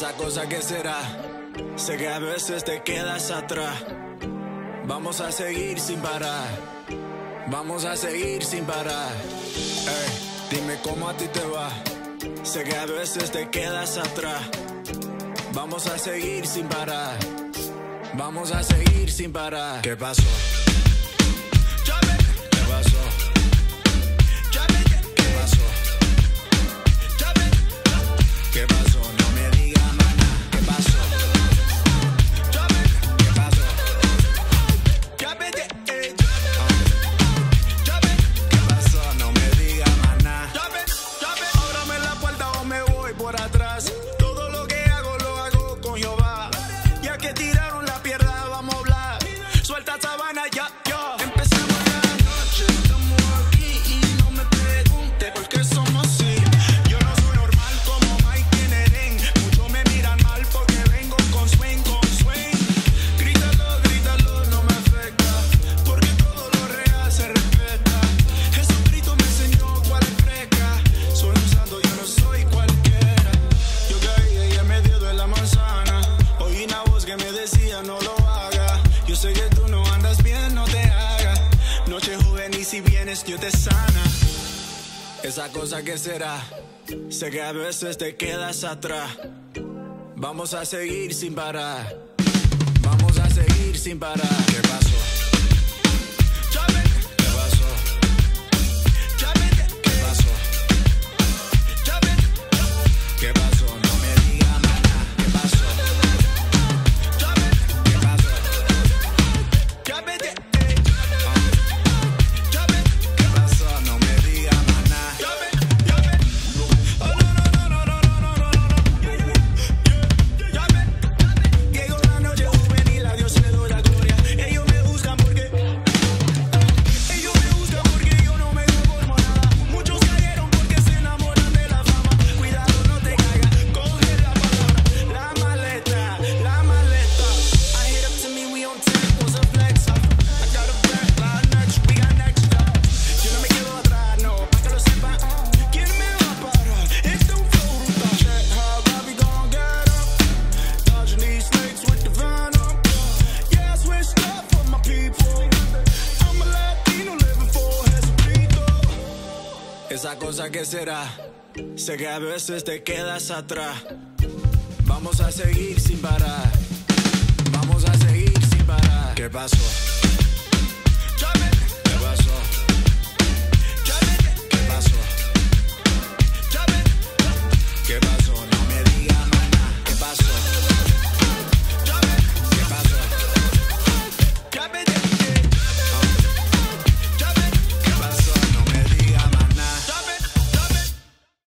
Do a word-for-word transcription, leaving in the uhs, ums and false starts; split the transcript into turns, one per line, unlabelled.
Esa cosa que será, sé que a veces te quedas atrás. Vamos a seguir sin parar, vamos a seguir sin parar. Ey, dime cómo a ti te va, sé que a veces te quedas atrás. Vamos a seguir sin parar, vamos a seguir sin parar. ¿Qué pasó? ¿Qué pasó? ¿Qué pasó? ¿Qué pasó? No me digas más nada. ¿Qué pasó? ¿Qué pasó? ¿Qué pasó? No me digas más nada. Ábrame la puerta o me voy por atrás. Todo lo que hago lo hago con Jehová. Ya que tiraron la piedra, vamos a hablar. Suelta sabana, ya, ya. Empezamos la noche, estamos aquí y no me pregunte por qué somos así. Yo no soy normal como Mike tiene Eren. Muchos me miran mal porque vengo con swing, con swing. Grítalo, grítalo, no me afecta, porque todo lo real se respeta. Jesucristo me enseñó cuál es fresca. Soy un santo, yo no soy cualquiera. Yo caí ahí en medio de la manzana. Oí una voz que me decía no lo haga. Yo sé que tú no andas bien, no te hagas. Noche joven y si vienes Dios te sana. Esa cosa que será, sé que a veces te quedas atrás. Vamos a seguir sin parar, vamos a seguir sin parar. ¿Qué pasó? ¿Qué pasó? ¿Qué pasó? ¿Qué pasó? No me digas más nada. ¿Qué pasó? ¿Qué pasó? ¿Qué pasó? No me digas más nada. Llegó la noche juvenil, a Dios le doy la gloria. Ellos me buscan porque Ellos me buscan porque yo no me conformo a nada. Muchos cayeron porque se enamoran de la fama. Cuidado, no te caigas, coge la palabra. La maleta, la maleta. I hit up to me, we on ten, was a flex. I got a back, line next, we got next up. Yo no me quedo atrás, no, pa' que lo sepan. ¿Quién me va a parar? Este es un flow brutal. Check how Bobby gon' get up. Dodging these snakes with the venom. Yeah, I switched up for my people. I'm a Latino living for Jesucristo. Esa cosa que será, sé que a veces te quedas atrás. Vamos a seguir sin parar, vamos a seguir sin parar. ¿Qué pasó? ¿Qué pasó? ¿Qué pasó? ¿Qué pasó?